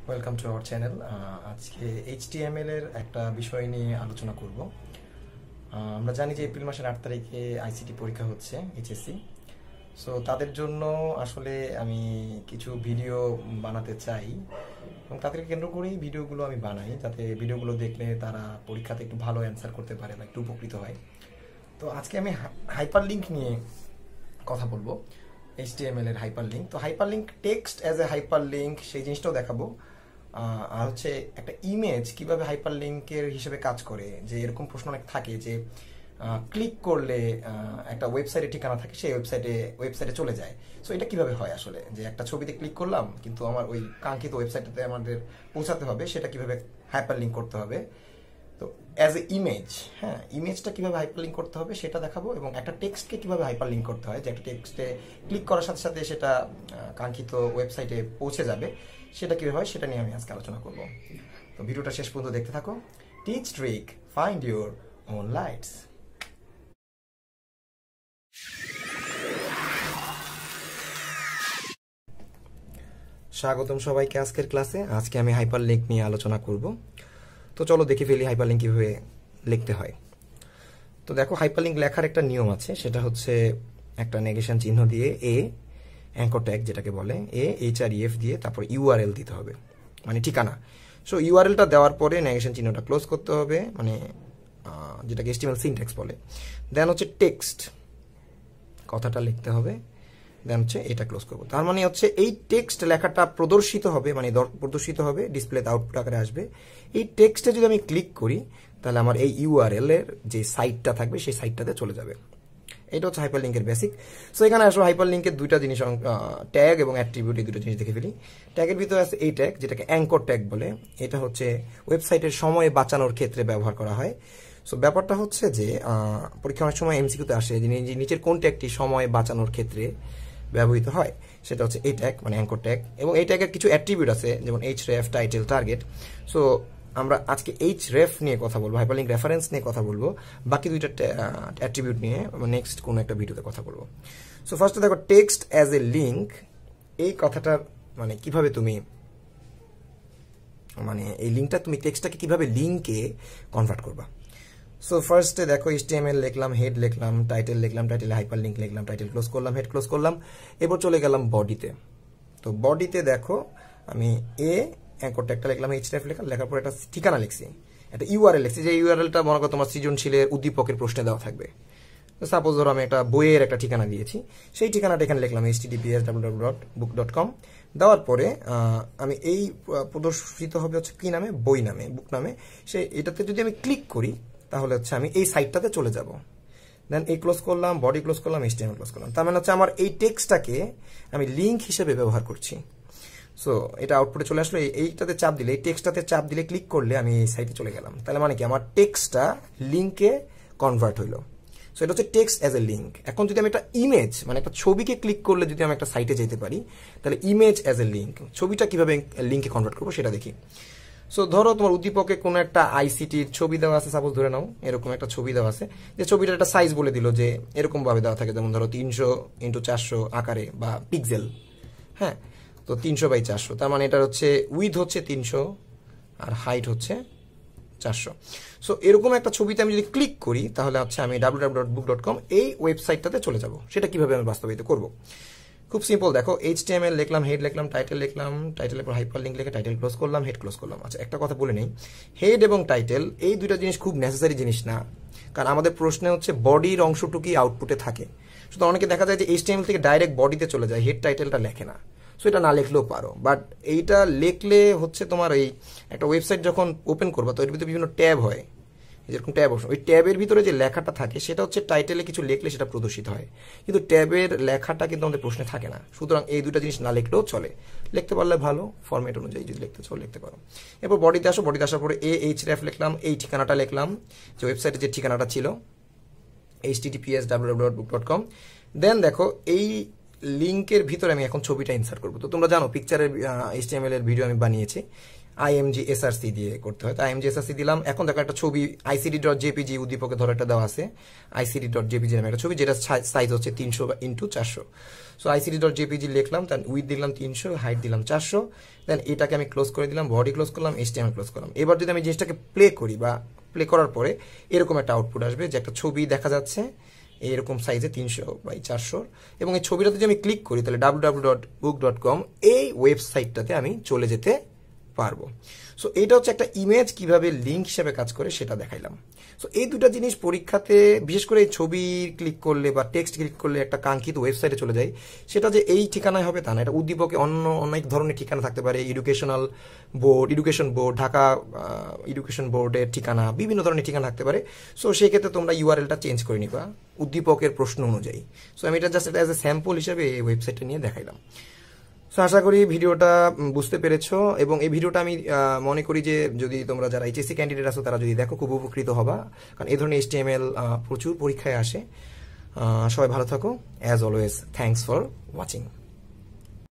Welcome to our channel. আজকে HTML এর একটা বিষয় নিয়ে আলোচনা করব। আমরা জানি যে এপ্রিল মাসের 8 তারিখে ICT পরীক্ষা হচ্ছে, HSC। সো তাদের জন্য আসলে আমি কিছু ভিডিও বানাতে চাই এবং তাদেরকে কেন্দ্র করেই ভিডিওগুলো আমি বানাই, যাতে ভিডিওগুলো দেখলে তারা পরীক্ষাতে একটু ভালো অ্যান্সার করতে পারে বা একটু উপকৃত হয়। তো আজকে আমি হাইপারলিঙ্ক নিয়ে কথা বলবো, HTML এর হাইপারলিঙ্ক। তো hyperlink text as a hyperlink সেই জিনিসটাও দেখাবো, আর হচ্ছে একটা ইমেজ কিভাবে হাইপারলিঙ্কের হিসেবে কাজ করে। যে এরকম প্রশ্ন অনেক থাকে যে ক্লিক করলে একটা ওয়েবসাইটের ঠিকানা থাকে, সেই ওয়েবসাইটে চলে যায়। সো এটা কিভাবে হয় আসলে, যে একটা ছবিতে ক্লিক করলাম কিন্তু আমার ওই কাঙ্ক্ষিত ওয়েবসাইটটাতে আমাদের পৌঁছাতে হবে, সেটা কিভাবে হাইপারলিঙ্ক করতে হবে। তো অ্যাজ এ ইমেজ, ইমেজটা কিভাবে হাইপারলিঙ্ক করতে হবে সেটা দেখাবো, এবং একটা টেক্সটকে কিভাবে হাইপারলিঙ্ক করতে হয়, যে একটা টেক্সটে ক্লিক করার সাথে সাথে সেটা কাঙ্ক্ষিত ওয়েবসাইটে পৌঁছে যাবে, সেটা কিভাবে হয় সেটা নিয়ে আমি আজকে আলোচনা করব। তো ভিডিওটা শেষ পর্যন্ত দেখতে থাকো। Teach trick, find your own lights. স্বাগতম সবাইকে আজকের ক্লাসে। আজকে আমি হাইপারলিঙ্ক নিয়ে আলোচনা করব। তো চলো দেখে ফেলি হাইপারলিঙ্ক কিভাবে লিখতে হয়। তো দেখো, হাইপারলিঙ্ক লেখার একটা নিয়ম আছে, সেটা হচ্ছে একটা নেগেশন চিহ্ন দিয়ে অ্যাঙ্কর ট্যাগ যেটাকে বলে, HREF দিয়ে তারপর URL দিতে হবে, মানে ঠিকানা। সো URLটা দেওয়ার পরে নেগেশন চিহ্নটা ক্লোজ করতে হবে, মানে যেটাকে HTML সিনট্যাক্স বলে। দেন হচ্ছে টেক্সট, কথাটা লিখতে হবে, দেন হচ্ছে এটা ক্লোজ করবো। তার মানে হচ্ছে এই টেক্সট লেখাটা প্রদর্শিত হবে, মানে ডিসপ্লেতে আউটপুট আকারে আসবে। এই টেক্সটে যদি আমি ক্লিক করি তাহলে আমার এই URL এর যে সাইটটা থাকবে সেই সাইটটাতে চলে যাবে। এটা হচ্ছে হাইপারলিঙ্কের বেসিক। সো এখানে আসলে হাইপারলিঙ্কের দুইটা জিনিস, ট্যাগ এবং অ্যাট্রিবিউট, এই দুটো জিনিস দেখে ফেলি। ট্যাগের ভিতরে আছে এই ট্যাগ, যেটাকে অ্যাঙ্কর ট্যাগ বলে। এটা হচ্ছে ওয়েবসাইটের সময় বাঁচানোর ক্ষেত্রে ব্যবহার করা হয়। সো ব্যাপারটা হচ্ছে যে পরীক্ষা অনেক সময় MCQতে আসে যে নিচের কোন ট্যাগটি সময় বাঁচানোর ক্ষেত্রে ব্যবহৃত হয়, সেটা হচ্ছে এই ট্যাগ, মানে অ্যাঙ্কর ট্যাগ। এবং এই ট্যাগের কিছু অ্যাট্রিবিউট আছে, যেমন href, টাইটেল, টার্গেট। সো আমরা আজকে href নিয়ে কথা বলবো, হাইপারলিঙ্ক রেফারেন্স নিয়ে কথা বলবো, বাকি দুইটা অ্যাট্রিবিউট নিয়ে নেক্সট কোনো একটা ভিডিওতে কথা বলবো। সো ফার্স্টে দেখো, টেক্সট অ্যাজ এ লিঙ্ক, এই কথাটা মানে কিভাবে তুমি, মানে এই লিঙ্কটা তুমি টেক্সটটাকে কিভাবে লিঙ্কে কনভার্ট করবা। সো ফার্স্টে দেখো, HTML লিখলাম, হেড লিখলাম, টাইটেল লিখলাম, টাইটেলে হাইপারলিঙ্ক লিখলাম, টাইটেল ক্লোজ করলাম, হেড ক্লোজ করলাম। এরপর চলে গেলাম বডিতে। তো বডিতে দেখো, আমি অ্যাঙ্কর ট্যাগটা লিখলাম, href লেখার পর একটা ঠিকানা লিখছি, একটা URL লিখছি, যে URLটা মনে করো তোমার সৃজনশীলের উদ্দীপকের প্রশ্নে দেওয়া থাকবে। সাপোজ ধরো আমি একটা বইয়ের একটা ঠিকানা দিয়েছি, সেই ঠিকানাটা এখানে লিখলাম https://book.com। দেওয়ার পরে আমি এই প্রদর্শিত হবে হচ্ছে কি নামে, বই নামে, বুক নামে। এটাতে যদি আমি ক্লিক করি তাহলে হচ্ছে আমি এই সাইটটাতে চলে যাব। দেন এই ক্লোজ করলাম, বডি ক্লোজ করলাম, HTML ক্লোজ করলাম। তার মানে হচ্ছে আমার এই টেক্সটটাকে আমি লিঙ্ক হিসেবে ব্যবহার করছি। সো এটা আউটপুটে চলে আসলো। এইটাতে চাপ দিলে, এই টেক্সটটাতে চাপ দিলে, ক্লিক করলে আমি এই সাইটে চলে গেলাম। তাহলে মানে কি, আমার টেক্সটটা লিঙ্কে কনভার্ট হইলো। সো এটা হচ্ছে টেক্সট অ্যাজ এ লিঙ্ক। এখন যদি আমি একটা ইমেজ, মানে একটা ছবিকে ক্লিক করলে যদি আমি একটা সাইটে যেতে পারি, তাহলে ইমেজ অ্যাজ এ লিঙ্ক, ছবিটা কিভাবে লিঙ্কে কনভার্ট করবো সেটা দেখি। সো ধরো তোমার উদ্দীপকে কোনো একটা ICTর ছবি দেওয়া আছে, সাপোজ ধরে নাও এরকম একটা ছবি দেওয়া আছে, যে ছবিটার একটা সাইজ বলে দিল, যে এরকম ভাবে দেওয়া থাকে, যেমন ধরো 300x400 আকারে বা পিক্সেল। তো 300x400, তার মানে এটা হচ্ছে উইথ হচ্ছে 300 আর হাইট হচ্ছে 400। সো এরকম একটা ছবিতে আমি যদি ক্লিক করি তাহলে হচ্ছে আমি www.book.com এই ওয়েবসাইটটাতে চলে যাব। সেটা কিভাবে আমি বাস্তবায়িত করব, খুব সিম্পল। দেখো, HTML লিখলাম, হেড লিখলাম, টাইটেল লিখলাম, টাইটেলের পর হাইপারলিঙ্ক লিখে টাইটেল ক্লোজ করলাম, হেড ক্লোজ করলাম। আচ্ছা, একটা কথা বলে নেই, হেড এবং টাইটেল এই দুইটা জিনিস খুব নেসেসারি জিনিস না, কারণ আমাদের প্রশ্নে হচ্ছে বডির অংশটুকুই আউটপুটে থাকে। সুতরাং অনেকে দেখা যায় যে HTML থেকে ডাইরেক্ট বডিতে চলে যায়, হেড টাইটেলটা লেখে না। সো এটা না লিখলেও পারো, বাট এইটা লিখলে হচ্ছে তোমার এই একটা ওয়েবসাইট যখন ওপেন করবা, তো এর ভিতরে বিভিন্ন ট্যাব হয়, যেরকম ট্যাব অপশন, ওই ট্যাবের ভিতরে যে লেখাটা থাকে সেটা হচ্ছে টাইটেলে কিছু লিখলে সেটা প্রদর্শিত হয়, কিন্তু ট্যাবের লেখাটা কিন্তু আমাদের প্রশ্নে থাকে না। সুতরাং এই দুটা জিনিস না লিখলেও চলে, লিখতে পারলে ভালো, ফরম্যাট অনুযায়ী যদি লিখতে চাও লিখতে পারো। এরপর বডিতে আসো, বডিতে আসার পরে href লিখলাম, এই ঠিকানাটা লিখলাম, যে ওয়েবসাইটে যে ঠিকানাটা ছিল https://book.com। দেন দেখো, এই লিঙ্কের ভিতরে আমি এখন ছবিটা ইনসার্ট করবো। তো তোমরা জানো পিকচারের HTML এর ভিডিও আমি বানিয়েছি, IMG SRC দিয়ে করতে হয়। তো IMG SRC দিলাম। এখন দেখো একটা ছবি ICT.jpg উদ্দীপকে ধরো একটা দেওয়া আছে, ICT.jpg নামে একটা ছবি, যেটা সাইজ হচ্ছে 300x400। সো ICT.jpg লিখলাম, দেন উইথ দিলাম 300, হাইট দিলাম 400, দেন এটাকে আমি ক্লোজ করে দিলাম, বডি ক্লোজ করলাম, HTML ক্লোজ করলাম। এবার যদি আমি জিনিসটাকে প্লে করি বা প্লে করার পরে এরকম একটা আউটপুট আসবে যে একটা ছবি দেখা যাচ্ছে এরকম সাইজে 300x400, এবং এই ছবিটাতে যদি আমি ক্লিক করি তাহলে www.book.com এই ওয়েবসাইটটাতে আমি চলে যেতে পারবো। সো এটা হচ্ছে একটা ইমেজ কিভাবে লিঙ্ক হিসেবে কাজ করে সেটা দেখাইলাম। সো এই দুটা জিনিস পরীক্ষাতে বিশেষ করে ছবি ক্লিক করলে বা টেক্সট ক্লিক করলে একটা কাঙ্ক্ষিত ওয়েবসাইটে চলে যায়, সেটা যে এই ঠিকানায় হবে তা না, এটা উদ্দীপকে অনেক ধরনের ঠিকানা থাকতে পারে, এডুকেশন বোর্ড, ঢাকা এডুকেশন বোর্ডের ঠিকানা, বিভিন্ন ধরনের ঠিকানা থাকতে পারে। সো সেই ক্ষেত্রে তোমরা ইউআরএলটা চেঞ্জ করে নিবা উদ্দীপকের প্রশ্ন অনুযায়ী। সো আমি এটা জাস্ট এটা অ্যাজ এ স্যাম্পল হিসেবে এই ওয়েবসাইটটা নিয়ে দেখাইলাম। সো আশা করি ভিডিওটা বুঝতে পেরেছো, এবং এই ভিডিওটা আমি মনে করি যে যদি তোমরা যারা HSC ক্যান্ডিডেট আছো তারা যদি দেখো খুব উপকৃত হবা, কারণ এই ধরনের HTML প্রচুর পরীক্ষায় আসে। সবাই ভালো থাকো, as always thanks for watching.